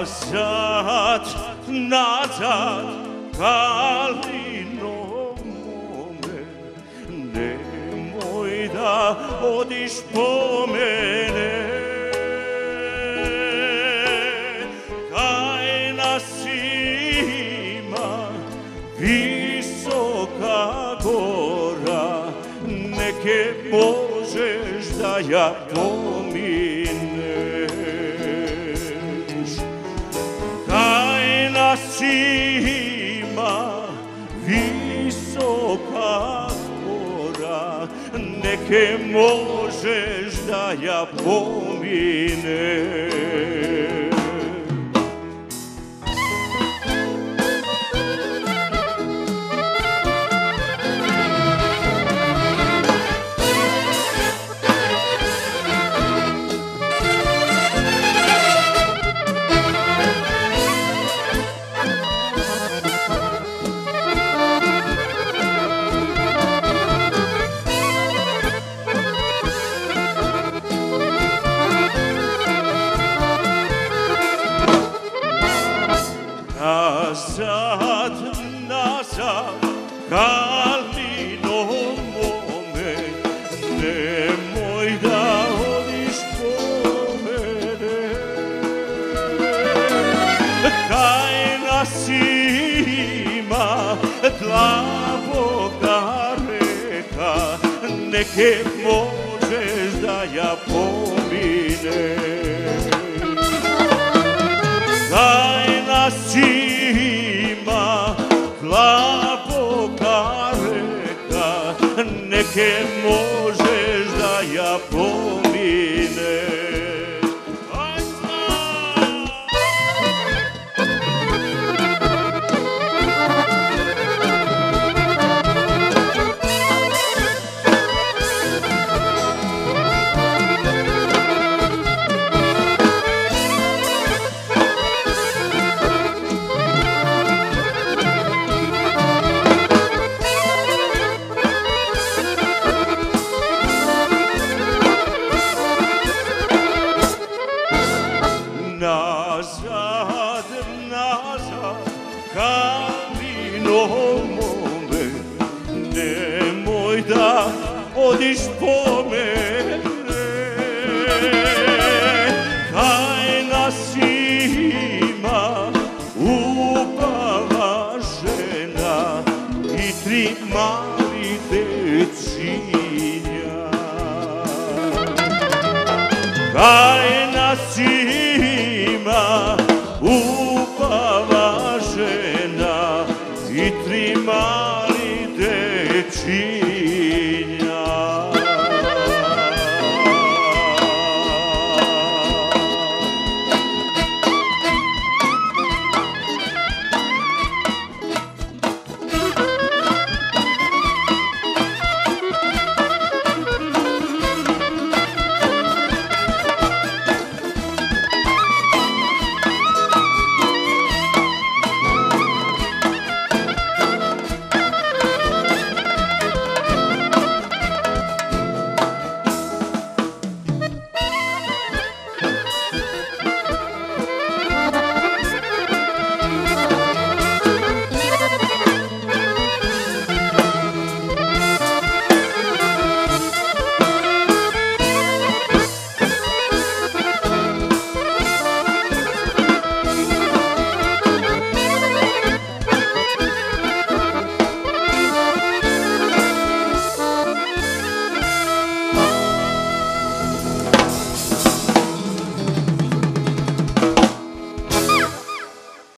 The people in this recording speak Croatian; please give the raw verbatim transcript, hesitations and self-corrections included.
Nazad, nazad, Kalino mome, nemoj da odiš po mene. Kaj nas ima visoka gora, neke možeš da ja pomineš. Kaj nas ima visoka gora, neke možeš da ja pomineš. Nazad, nazad, Kalino mome, nemoj da odiš po mene. Kaj nas ima dlavoga reka, neke možeš da ja pomineš. Kaj nas ima dlavoga reka, neke možeš da ja pomineš. Nazad, nazad, Kalino mome, nemoj da odiš po mene. Kaj nas ima upava žena i tri mali dečinja. Kaj nas ima upava žena i tri mali dečinja.